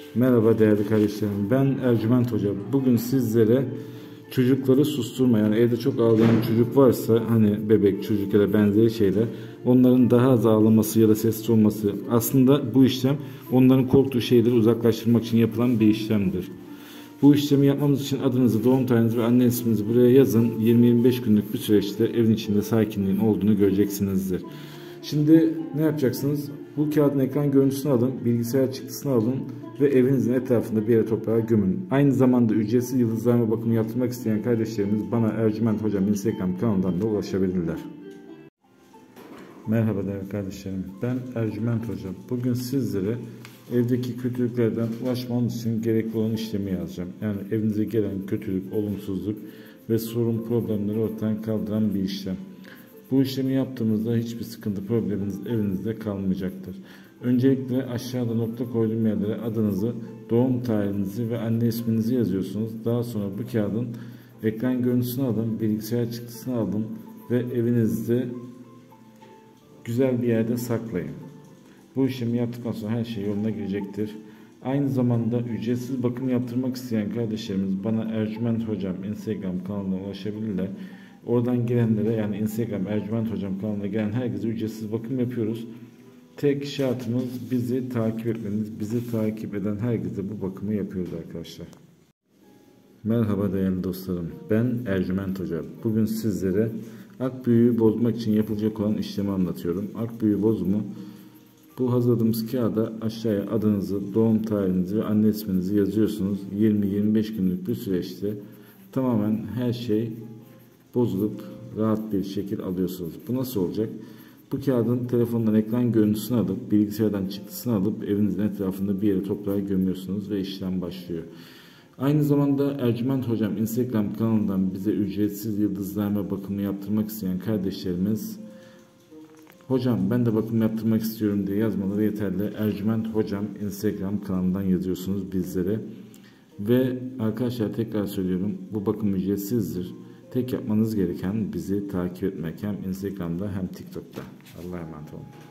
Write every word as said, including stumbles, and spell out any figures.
Merhaba değerli kardeşlerim. Ben Ercüment Hoca. Bugün sizlere çocukları susturma, yani evde çok ağlayan çocuk varsa, hani bebek, çocuk ya da benzeri şeyler, onların daha az ağlaması ya da sessiz olması, aslında bu işlem onların korktuğu şeyleri uzaklaştırmak için yapılan bir işlemdir. Bu işlemi yapmamız için adınızı, doğum tarihinizi ve anne isminizi buraya yazın. yirmi yirmi beş günlük bir süreçte evin içinde sakinliğin olduğunu göreceksinizdir. Şimdi ne yapacaksınız? Bu kağıdın ekran görüntüsünü alın, bilgisayar çıktısını alın ve evinizin etrafında bir yere toprağa gömün. Aynı zamanda ücretsiz yıldızlarma bakımı yaptırmak isteyen kardeşlerimiz bana Ercüment Hocam Instagram kanalından da ulaşabilirler. Merhaba değerli kardeşlerim. Ben Ercüment Hocam. Bugün sizlere evdeki kötülüklerden ulaşmanız için gerekli olan işlemi yazacağım. Yani evinize gelen kötülük, olumsuzluk ve sorun, problemleri ortadan kaldıran bir işlem. Bu işlemi yaptığımızda hiçbir sıkıntı, probleminiz evinizde kalmayacaktır. Öncelikle aşağıda nokta koyduğum yerlere adınızı, doğum tarihinizi ve anne isminizi yazıyorsunuz. Daha sonra bu kağıdın ekran görüntüsünü alın, bilgisayar çıktısını alın ve evinizde güzel bir yerde saklayın. Bu işlemi yaptıktan sonra her şey yoluna girecektir. Aynı zamanda ücretsiz bakım yaptırmak isteyen kardeşlerimiz bana Ercüment Hocam Instagram kanalına ulaşabilirler. Oradan gelenlere, yani Instagram Ercüment Hocam kanalına gelen herkese ücretsiz bakım yapıyoruz. Tek şartımız bizi takip etmeniz. Bizi takip eden herkese bu bakımı yapıyoruz arkadaşlar. Merhaba değerli dostlarım. Ben Ercüment Hocam. Bugün sizlere ak büyüğü bozmak için yapılacak olan işlemi anlatıyorum. Ak büyüğü bozumu, bu hazırladığımız kağıda aşağıya adınızı, doğum tarihinizi ve anne isminizi yazıyorsunuz. yirmi yirmi beş günlük bir süreçte tamamen her şey bozulup rahat bir şekil alıyorsunuz. Bu nasıl olacak? Bu kağıdın telefondan ekran görüntüsünü alıp, bilgisayardan çıktısını alıp evinizin etrafında bir yere toprağa gömüyorsunuz ve işlem başlıyor. Aynı zamanda Ercüment Hocam Instagram kanalından bize ücretsiz yıldızlarma bakımı yaptırmak isteyen kardeşlerimiz, hocam ben de bakım yaptırmak istiyorum diye yazmaları yeterli. Ercüment Hocam Instagram kanalından yazıyorsunuz bizlere. Ve arkadaşlar tekrar söylüyorum, bu bakım ücretsizdir. Tek yapmanız gereken bizi takip etmek, hem Instagram'da hem TikTok'ta. Allah'a emanet olun.